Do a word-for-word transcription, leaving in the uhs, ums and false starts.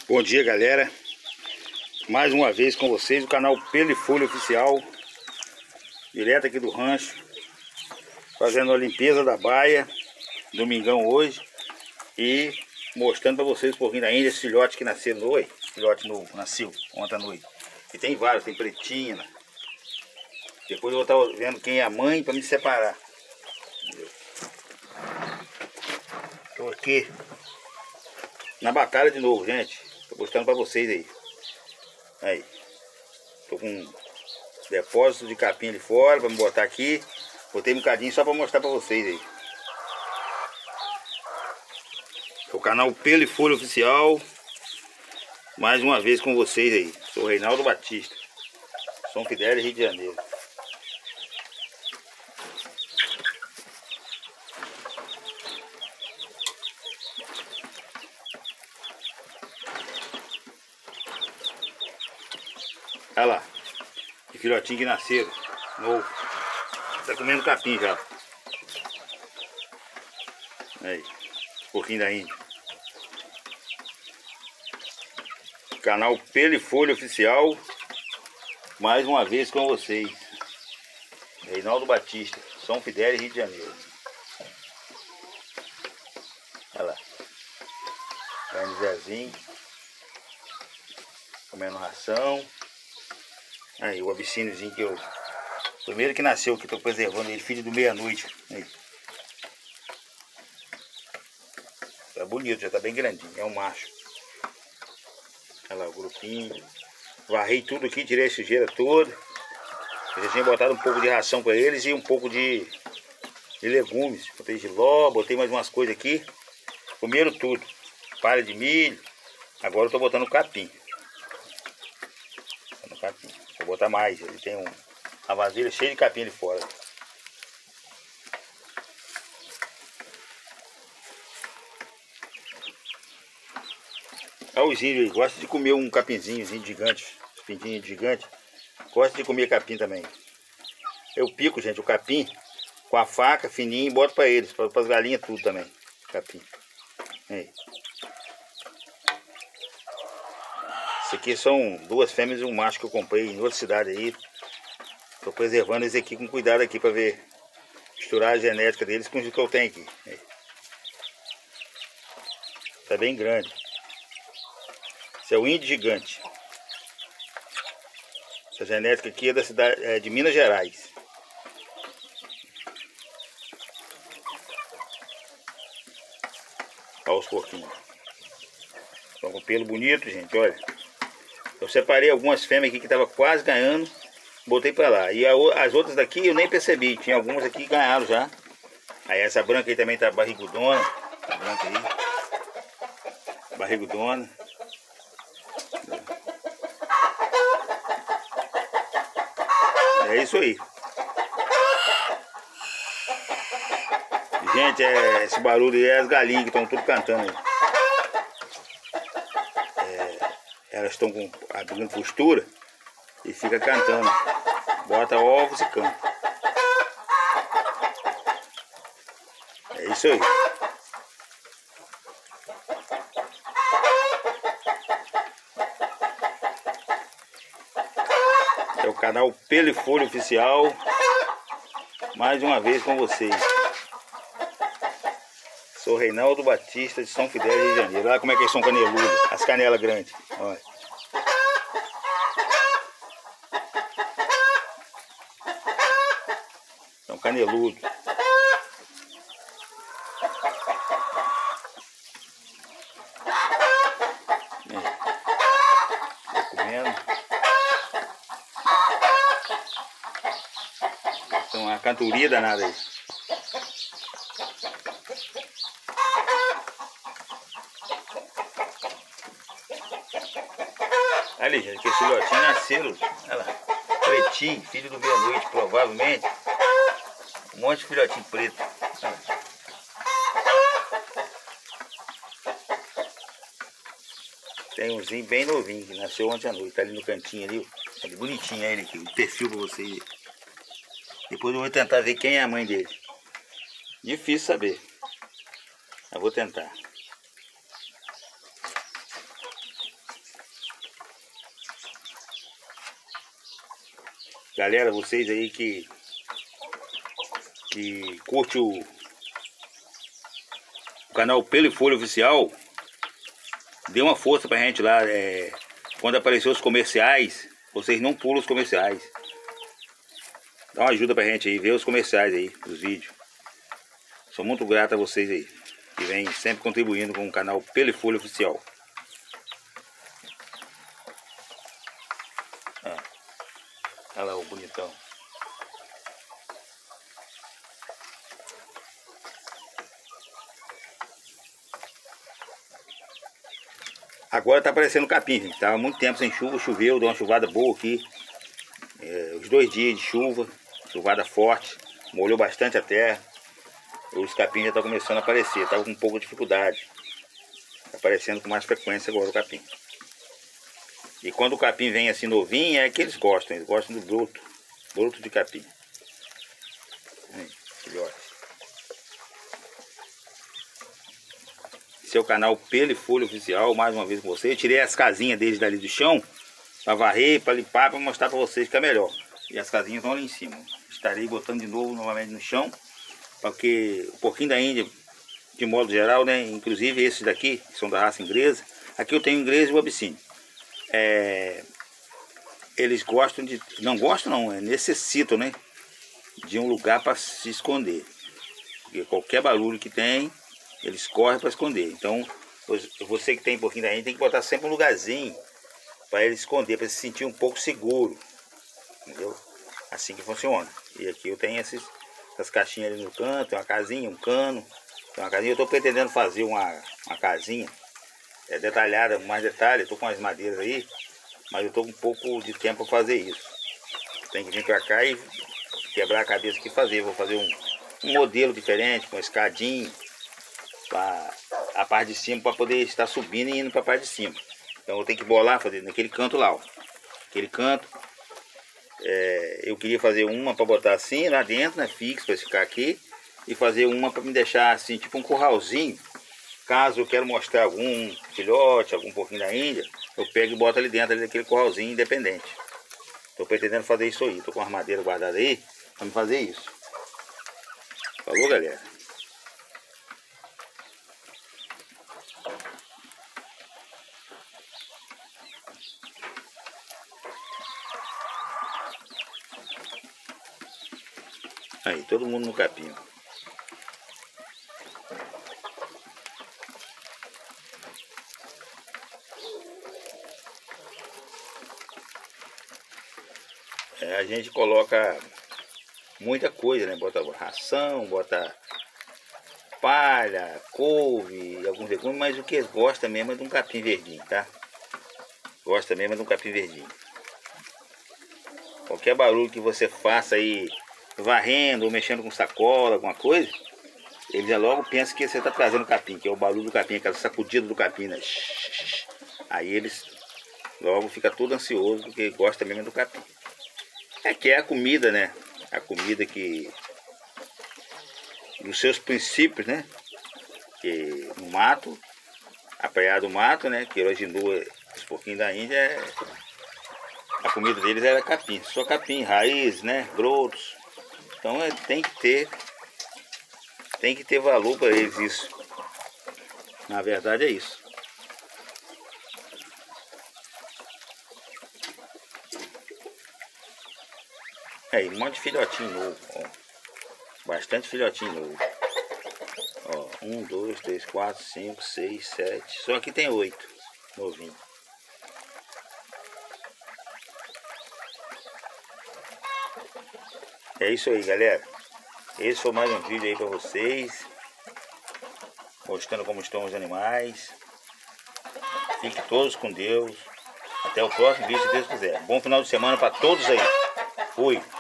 Bom dia, galera. Mais uma vez com vocês, o canal Pelo e Folha Oficial, direto aqui do rancho, fazendo a limpeza da baia, domingão hoje, e mostrando para vocês um pouquinho da Índia, esse filhote que nasceu novo, filhote novo, nasceu ontem à noite. E tem vários, tem pretinha, né? Depois eu vou estar vendo quem é a mãe para me separar. Estou aqui na batalha de novo, gente. Estou mostrando para vocês aí. Aí. Estou com um depósito de capim ali fora para me botar aqui. Botei um bocadinho só para mostrar para vocês aí. O canal Pelo e Folha Oficial. Mais uma vez com vocês aí. Sou Reinaldo Batista. São Fidélis, Rio de Janeiro. Olha lá, que filhotinho que nasceram, novo. Tá comendo capim já. Aí, um pouquinho da Índia. Canal Pelo e Folha Oficial. Mais uma vez com vocês. Reinaldo Batista, São Fidélis, Rio de Janeiro. Olha lá. Grande Zezinho. Comendo ração. Aí o abissíneozinho que eu... Primeiro que nasceu, que estou preservando ele, filho do meia-noite. Tá bonito, já tá bem grandinho, é um macho. Olha lá o grupinho. Varrei tudo aqui, tirei a sujeira toda. Eu já tinha botado um pouco de ração para eles e um pouco de, de legumes. Botei giló, botei mais umas coisas aqui. Comeram tudo. Palha de milho. Agora eu tô botando capim. Botando capim. Vou botar mais, ele tem um, uma vasilha cheia de capim ali fora. Olha os índios aí, gosta de comer um capinzinho gigante, pintinho gigante. Gosta de comer capim também. Eu pico, gente, o capim com a faca fininha e boto para eles, para as galinhas tudo também. Capim. Aí. Isso aqui são duas fêmeas e um macho que eu comprei em outra cidade aí. Estou preservando eles aqui com cuidado aqui para ver, misturar a genética deles com o que eu tenho aqui. Está bem grande. Esse é o índio gigante. Essa genética aqui é da cidade é de Minas Gerais. Olha os porquinhos. Estão com pelo bonito, gente, olha. Eu separei algumas fêmeas aqui que estavam quase ganhando, botei para lá. E a, as outras daqui eu nem percebi, tinha algumas aqui que ganharam já. Aí essa branca aí também tá barrigudona, a branca aí, barrigudona. É isso aí. Gente, é, esse barulho aí é as galinhas que estão tudo cantando. Elas estão com abrindo postura e fica cantando. Bota ovos e canta. É isso aí. É o canal Pelo e Folha Oficial. Mais uma vez com vocês. Sou Reinaldo Batista de São Fidélis, Rio de Janeiro. Olha como é que eles são caneludos. As canelas grandes. Olha. São caneludos. Estou comendo. São uma cantoria danada aí. Ali, gente, que esse filhotinho nasceram, olha lá, pretinho, filho do meia-noite, provavelmente. Um monte de filhotinho preto. Tem umzinho bem novinho, que nasceu ontem à noite, tá ali no cantinho ali, ali bonitinho ele aqui, o perfil pra vocês. Depois eu vou tentar ver quem é a mãe dele. Difícil saber. Eu vou tentar. Galera, vocês aí que que curte o, o canal Pelo e Folha Oficial, dê uma força pra gente lá. É, quando aparecer os comerciais, vocês não pulam os comerciais. Dá uma ajuda pra gente aí, ver os comerciais aí, os vídeos. Sou muito grato a vocês aí, que vem sempre contribuindo com o canal Pelo e Folha Oficial. Ah, olha lá o bonitão. Agora tá aparecendo capim, gente. Tava muito tempo sem chuva, choveu, deu uma chuvada boa aqui. É, os dois dias de chuva, chuvada forte, molhou bastante a terra. Os capim já estão começando a aparecer, tava com um pouco de dificuldade. Tá aparecendo com mais frequência agora o capim. E quando o capim vem assim novinho, é que eles gostam, eles gostam do broto, broto de capim. Aí, filhote. Seu canal Pelo e Folha Oficial, mais uma vez com vocês. Eu tirei as casinhas deles dali do chão, para varrer, para limpar, para mostrar para vocês que é melhor. E as casinhas estão ali em cima. Estarei botando de novo, novamente no chão, porque um pouquinho da Índia, de modo geral, né, inclusive esses daqui, que são da raça inglesa. Aqui eu tenho inglês e o abissínio. É, eles gostam de, não gostam não, é, necessitam, né, de um lugar para se esconder. Porque qualquer barulho que tem, eles correm para esconder. Então, você que tem um pouquinho da Índia, tem que botar sempre um lugarzinho para ele esconder, para se sentir um pouco seguro. Entendeu? Assim que funciona. E aqui eu tenho esses, essas caixinhas ali no canto, uma casinha, um cano. Tem uma casinha, eu estou pretendendo fazer uma, uma casinha é, detalhada, mais detalhes. Estou com as madeiras aí, mas eu estou com um pouco de tempo para fazer isso. Tem que vir para cá e quebrar a cabeça aqui e fazer. Vou fazer um, um modelo diferente, com escadinha, para a parte de cima, para poder estar subindo e indo para a parte de cima. Então eu tenho que bolar, fazer naquele canto lá, ó. Aquele canto. É, eu queria fazer uma para botar assim lá dentro, né, fixo, para ficar aqui. E fazer uma para me deixar assim, tipo um curralzinho. Caso eu quero mostrar algum filhote, algum pouquinho da Índia, eu pego e boto ali dentro ali daquele curralzinho independente. Estou pretendendo fazer isso aí. Estou com as madeiras guardadas aí para me fazer isso. Falou, galera? Aí, todo mundo no capim. É, a gente coloca muita coisa, né? Bota ração, bota palha, couve, alguns legumes, mas o que eles gostam mesmo é de um capim verdinho, tá? Gosta mesmo é de um capim verdinho. Qualquer barulho que você faça aí, varrendo ou mexendo com sacola, alguma coisa, ele já logo pensa que você está trazendo capim, que é o barulho do capim, aquela sacudida do capim, né? Aí eles logo ficam todo ansioso porque gosta mesmo do capim. É que é a comida, né? A comida que, dos seus princípios, né? Que no mato, apanhado do mato, né? Que hoje em dia, os porquinhos da Índia, é, a comida deles era capim, só capim, raiz, né? Brotos. Então é, tem que ter, tem que ter valor para eles isso. Na verdade é isso. Aí, um monte de filhotinho novo, ó. Bastante filhotinho novo. Ó, um, dois, três, quatro, cinco, seis, sete. Só aqui tem oito novinho. É isso aí, galera. Esse foi mais um vídeo aí pra vocês, mostrando como estão os animais. Fiquem todos com Deus. Até o próximo vídeo, se Deus quiser. Bom final de semana para todos aí. Fui.